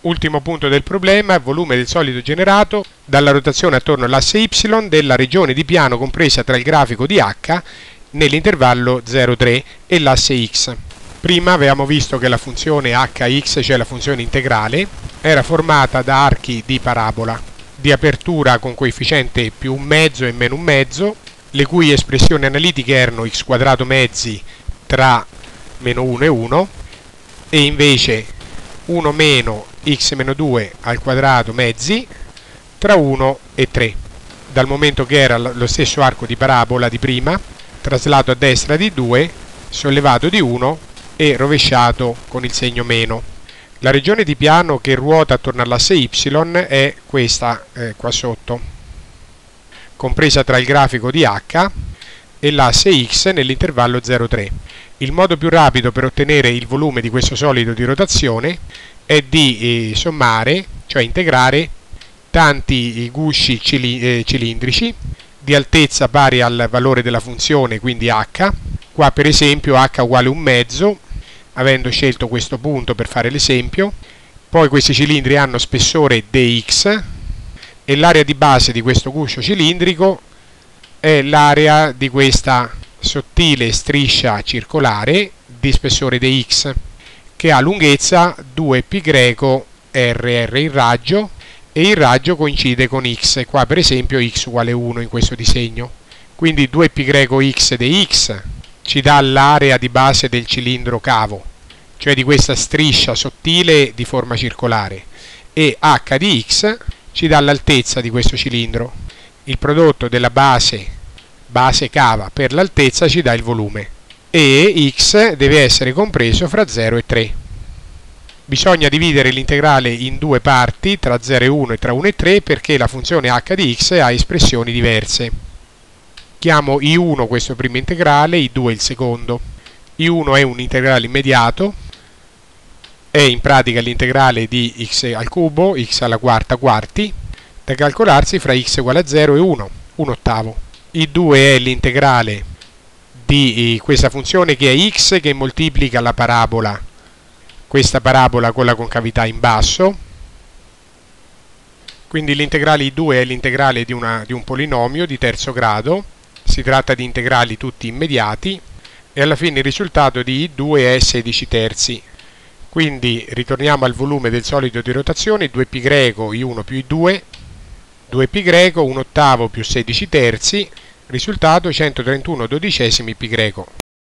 Ultimo punto del problema: volume del solido generato dalla rotazione attorno all'asse y della regione di piano compresa tra il grafico di h nell'intervallo 0,3 e l'asse x. Prima avevamo visto che la funzione hx, cioè la funzione integrale, era formata da archi di parabola di apertura con coefficiente più un mezzo e meno un mezzo, le cui espressioni analitiche erano x quadrato mezzi tra meno 1 e 1, e invece 1 meno x meno 2 al quadrato mezzi tra 1 e 3, dal momento che era lo stesso arco di parabola di prima, traslato a destra di 2, sollevato di 1 e rovesciato con il segno meno. La regione di piano che ruota attorno all'asse y è questa qua sotto, compresa tra il grafico di h e l'asse x nell'intervallo 0,3. Il modo più rapido per ottenere il volume di questo solido di rotazione è di sommare, cioè integrare, tanti gusci cilindrici di altezza pari al valore della funzione, quindi h. Qua per esempio h uguale 1 mezzo, avendo scelto questo punto per fare l'esempio. Poi questi cilindri hanno spessore dx e l'area di base di questo guscio cilindrico è l'area di questa sottile striscia circolare di spessore dx, che ha lunghezza 2πr il raggio, e il raggio coincide con x. Qua per esempio x uguale 1 in questo disegno. Quindi 2πx dx ci dà l'area di base del cilindro cavo, cioè di questa striscia sottile di forma circolare, e h di x ci dà l'altezza di questo cilindro. Il prodotto della base cava per l'altezza ci dà il volume, e x deve essere compreso fra 0 e 3. Bisogna dividere l'integrale in due parti, tra 0 e 1 e tra 1 e 3, perché la funzione h di x ha espressioni diverse. Chiamo I1 questo primo integrale, I2 il secondo. I1 è un integrale immediato, è in pratica l'integrale di x al cubo, x alla quarta quarti, da calcolarsi fra x uguale a 0 e 1, 1/8. I2 è l'integrale di questa funzione che è x, che moltiplica la parabola, questa parabola con la concavità in basso. Quindi l'integrale I2 è l'integrale di un polinomio di terzo grado. Si tratta di integrali tutti immediati, e alla fine il risultato di I2 è 16 terzi. Quindi ritorniamo al volume del solido di rotazione: 2π I1 più I2, 2π 1/8 più 16 terzi, risultato 131 dodicesimi π.